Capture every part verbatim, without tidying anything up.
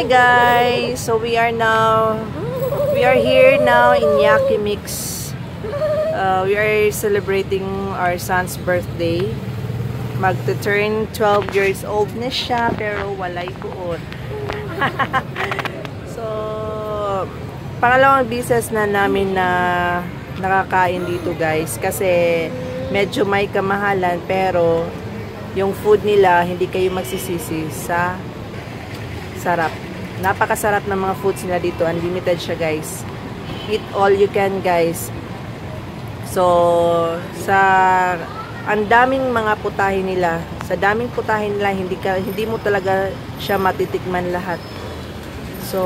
Hi guys! So we are now, we are here now in Yakimix. Uh, we are celebrating our son's birthday. Magta-turn twelve years old na siya, pero walay buot. So, pangalawang business na namin na nakakain dito guys. Kasi medyo may kamahalan, pero yung food nila, hindi kayo magsisisi sa sarap. Napakasarap ng mga foods nila dito. Unlimited siya guys. Eat all you can guys. So, sa ang daming mga putahe nila. Sa daming putahe nila, hindi, ka, hindi mo talaga siya matitikman lahat. So,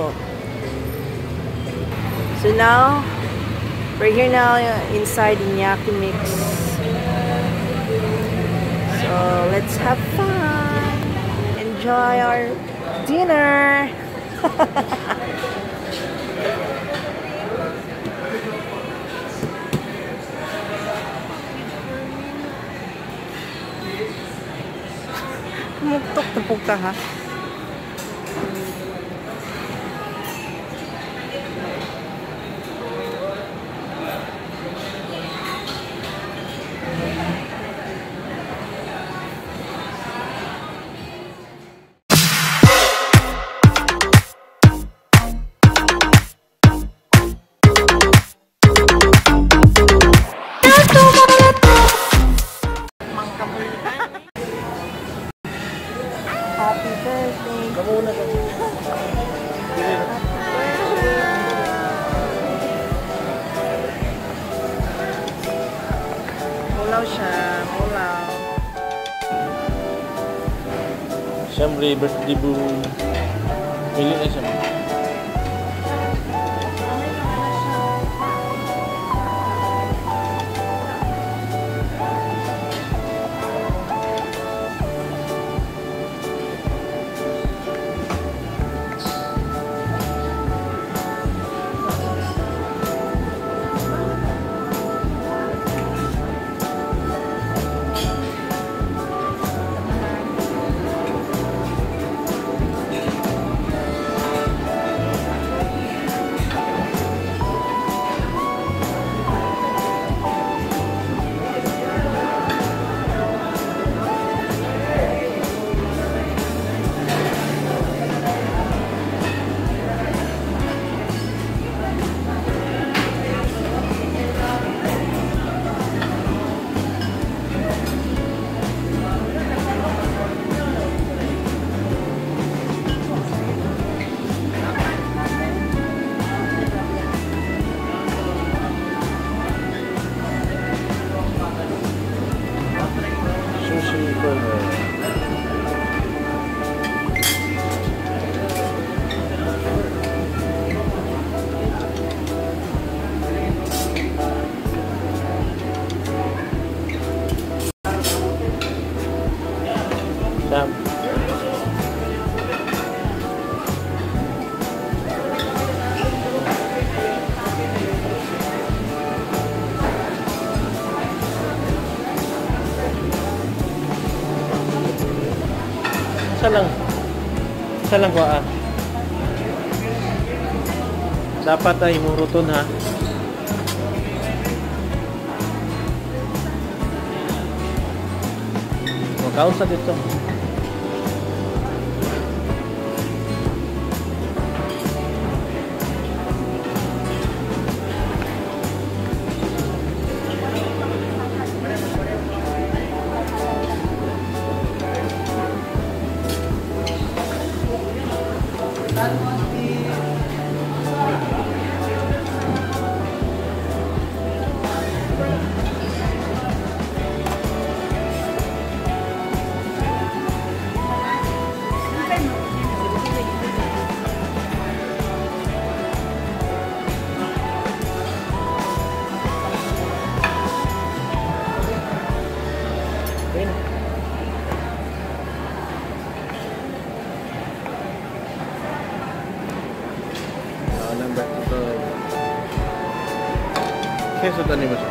so now, we're here now inside in Yakimix. So, let's have fun. Enjoy our dinner. Muktok-tupok ka ha. Happy birthday. Kamu na ka. Mulaw siya. Mulaw. Siyempre, birthday boom. Pili na siya. Sam. Isa lang. Isa lang ko ah. Dapat ay muruton ha. Magkaunsa dito. Queso tadi mas.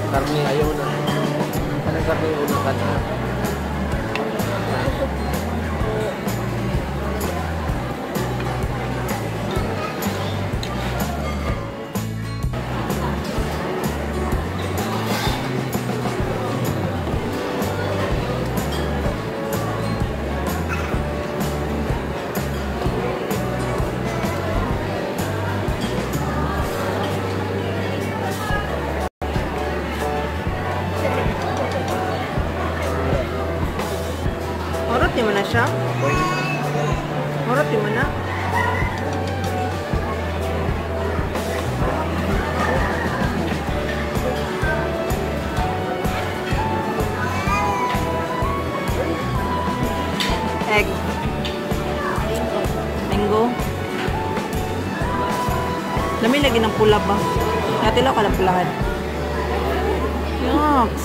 Karne ayaw na. Kanang karne yung unang kanta. Marot mo na siya? Marot mo na? Egg. Mango. Lamay lagi ng pula ba? Natilaw ka ng pulahan. Yucks.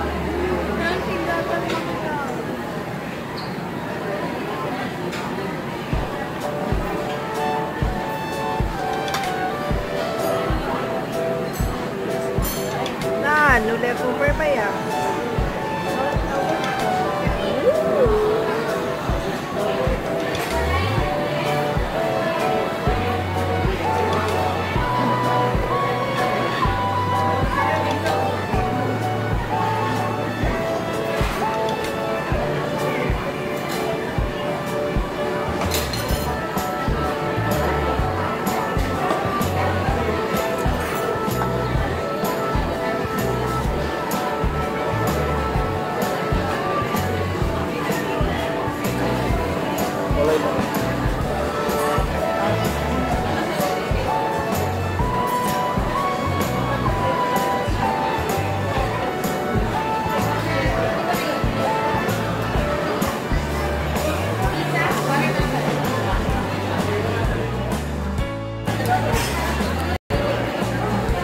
Ano, leftover pa yan?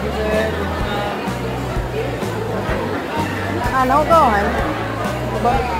Ano, go on.